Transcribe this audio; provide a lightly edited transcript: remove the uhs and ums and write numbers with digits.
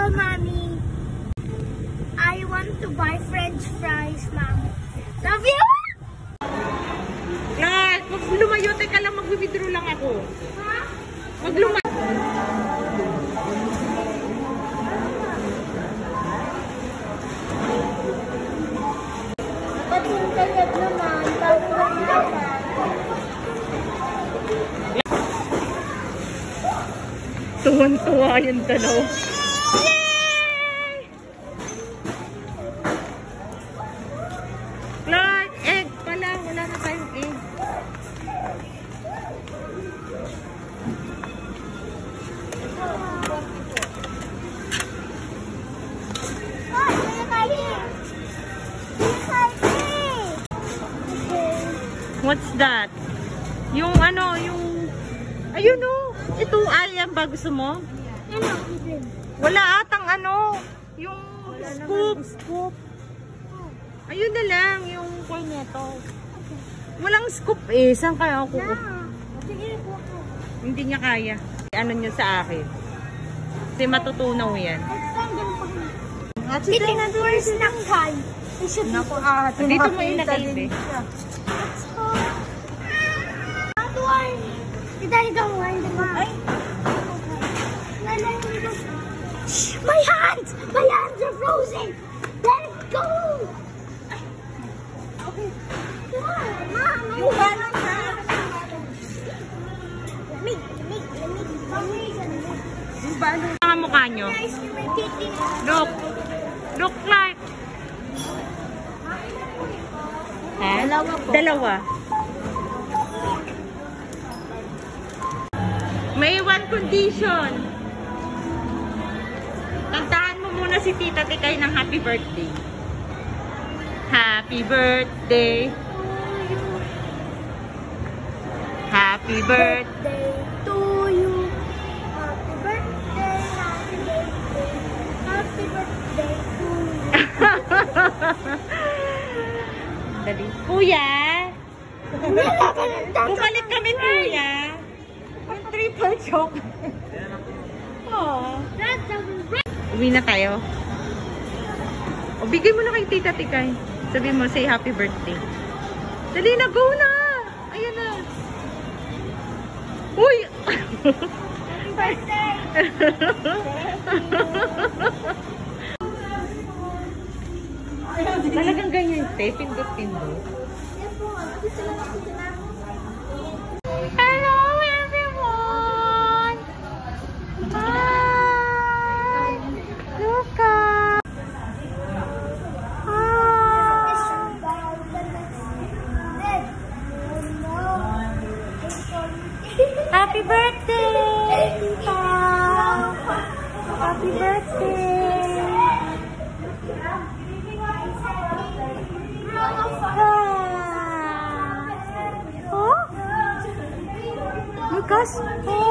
Mommy. I want to buy French fries, Mom. Love you! Clark, wag lumayo. Teka lang, mag-withdraw lang ako. Ha? Wag lumayo. Patungkayag naman. Tuwan-tuwa yung dalaw. Clark, egg pala. Wala na tayong egg. What's that? Yung ano, yung... Ayun o. Ito, ayan ba? Gusto mo? Wala atang ano. Yung scoop. Ayun na lang. Yung cornetto. Walang scoop eh. Saan kaya ako? Hindi niya kaya. Ano niyo sa akin? Kasi matutunaw yan. Dito na doon snack time. Dito mo ilagay eh. My hands! My hands are frozen! Let it go! Okay. Mom, yung balon na. Lamig. Yung balon. Ang mukha nyo. Look. Look like. Ha? Dalawa. May one condition. Kantahan mo muna si Tita Tikay ng happy birthday. Happy birthday. Happy birthday to you. Happy birthday, happy birthday. Happy birthday to you. Dali. Kuya. Bumalik kami, kuya. Yung triple choke. Oh. Uwi na tayo. O, bigay mo na kay Tita Tikay. Sabi mo, say happy birthday. Dali na, go na! Ayan na. Uy! Happy birthday! Talagang ganyan, te. Pindot-pindot. Hello, everyone! Hi! Luca! Happy birthday, Tita! Happy birthday! Oh? Lucas? Oh!